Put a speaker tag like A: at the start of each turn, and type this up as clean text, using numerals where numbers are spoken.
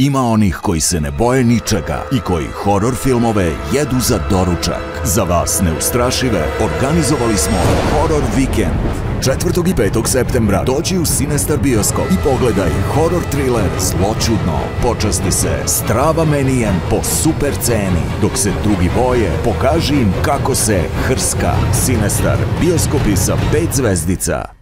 A: Ima onih koji se ne boje ničega i koji horor filmove jedu za doručak. Za vas neustrašive organizovali smo Horor Vikend. 4. i 5. septembra dođi u Sinestar bioskop i pogledaj horor thriller Zloćudno. Počasti se strava menijem po super ceni. Dok se drugi boje, pokaži im kako se hrska. Sinestar, bioskopi sa 5 zvezdica.